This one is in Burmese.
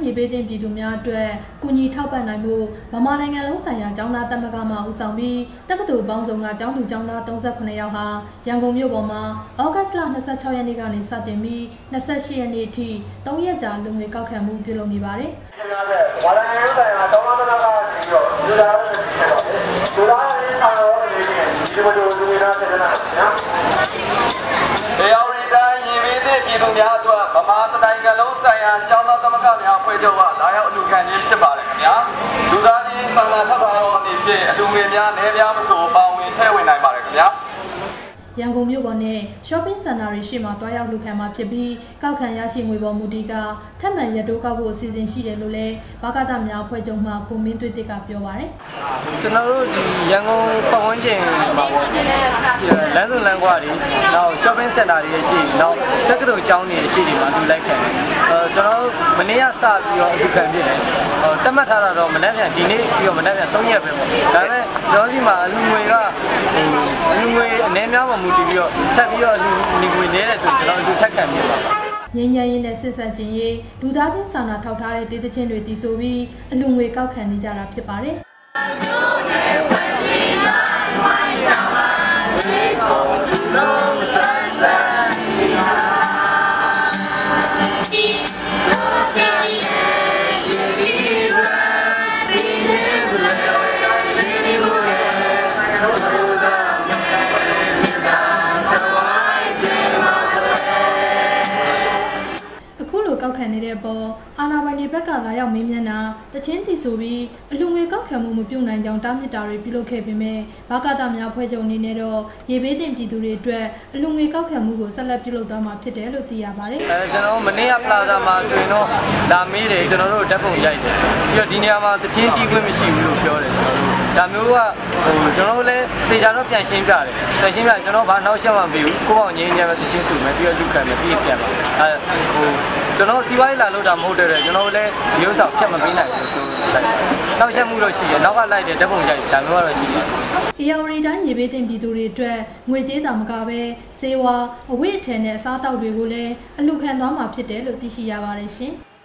ရေပေးတင်ပြည်သူများအတွက်ကုညီထောက်ပံ့နိုင်မှုဗမာနိုင်ငံလုံးဆိုင်ရာကျောင်းသားတက်မကမှဦးဆောင်ပြီးတက္ကသိုလ်ပေါင်းစုံကကျောင်းသူကျောင်းသား38ယောက်ဟာရန်ကုန်မြို့ပေါ်မှာဩဂတ်စ်လ26ရက်နေ့ကနေစတင်ပြီး28ရက်နေ့အထိ3ရက်ကြာလူငွေကောက်ခံမှုပြုလုပ်နေပါတယ်။ဝါရန်ဆိုင်ရာကျောင်းသားတက်မကပြီးတော့လူသားတွေဖြစ်ပါတယ်။လူသားတွေဆောင်ရွက်နေပြီးဒီလိုလူငွေသားဆက်နေတာနော်။တရားဝင်တိုင်းရေပေးတဲ့ပြည်သူများအတွက်ဗမာနိုင်ငံလုံးဆိုင်ရာကျောင်းသားသမဂ္ဂများအဖွဲ့ချုပ်ကလာရောက်အလှူခံခြင်းဖြစ်ပါတယ်ခင်ဗျာလူသားချင်းဆန္ဒထပ်ပါတော်အနေဖြင့်အလှူငွေများနည်းများမဆိုပါဝင်ထည့်ဝင်နိုင်ပါတယ်ခင်ဗျာရန်ကုန်မြို့ပေါ်နဲ့ shopping center တွေရှေ့မှာတွားရောက်လူခံမှာဖြစ်ပြီးကောက်ခံရရှိငွေပေါ်မူတည်ကထပ်မံရတိုးကောက်ဖို့အစီအစဉ်ရှိတယ်လို့လည်းဘာကသများအဖွဲ့ချုပ်မှကိုမင်းသွေးတစ်ကပြောပါတယ်။ကျွန်တော်တို့ဒီရန်ကုန်ပတ်ဝန်းကျင်မှာပေါ့လမ်းစုံလမ်းကွာတွေနောက် shopping center တွေရှိနောက်တက္ကသိုလ်ကျောင်းတွေရှိတယ်မှာသူလိုက်ခံတယ်။ကျွန်တော်တို့မနေ့ကစပြီးတော့အခုခံပြတယ်။တတ်မှတ်ထားတာတော့မနေ့ပြန်ဒီနေ့ပြီးတော့မနေ့ပြန်3ရက်ပဲပေါ့။ဒါပေမဲ့ကျွန်တော်စီမှာအလူငွေအနေများမှမူတည်ပြီးတော့ထပ်ပြီးတော့ဒီငွေနေတယ်ဆိုကျွန်တော်တို့ထက်ခံပြပါငင်းငယ်ရေးနဲ့စစ်ဆက်ခြင်းရေးလူသားချင်းစာနာထောက်ထားတဲ့ဒေသချင်းတွေတည်ဆိုပြီးအလူငွေကောက်ခံနေကြတာဖြစ်ပါတယ်ကောက်ခံနေတဲ့ပေါ်အာဏာပိုင်တွေဘက်ကလာရောက်မေးမြန်းတာတချင်းတီဆိုပြီးအလူငွေကောက်ခံမှုမပြုနိုင်ကြောင်းတားမြစ်တာတွေပြုလုပ်ခဲ့ပေမဲ့ဘာကသများဖွဲ့ချုပ်အနေနဲ့တော့ရေဘေးတင်ပြည်သူတွေအတွက်အလူငွေကောက်ခံမှုကိုဆက်လက်ပြုလုပ်သွားမှာဖြစ်တယ်လို့သိရပါတယ်။ကျွန်တော်မနေ့ကပလာဇာမှာဆိုရင်တော့ဒါမေးတယ်ကျွန်တော်တို့ဓာတ်ပုံရိုက်တယ်။ပြီးတော့ဒီနေရာမှာတချင်းတီးခွင့်မရှိဘူးလို့ပြောတယ်ကျွန်တော်တို့ဒါမျိုးကကျွန်တော်တို့လည်းတေချာတော့ပြန်ရှင်းပြတယ်။ပြန်ရှင်းပြကျွန်တော်ဘာနောက်ရှက်မှမပြီးဘူး။ကိုယ့်အောင်ငြင်းငြင်းပဲတချင်းစုမယ်ပြီးတော့လူခံမယ်ပြီးပြန်ပါကျွန်တော်စီဝိုင်းလာလို့တာမဟုတ်တဲ့ကျွန်တော်လည်းရုပ်ဆောင်ဖြတ်မပေးနိုင်ဘူးဆိုလိုက်နောက်ဆက်မှုတော့ရှိတယ်နောက်ကလိုက်တယ်ဓာတ်ပုံရိုက်ဒါမျိုးကတော့ရှိပါတယ်။အေရီတိုင်းရေဘေးတင်ပြည်သူတွေအတွက်ငွေကြေးတာမကပဲစေဝါအဝိအထည်နဲ့အစားအသောက်တွေကိုလည်းအလှူခံသွားမှာဖြစ်တယ်လို့သိရှိရပါတယ်ရှင်။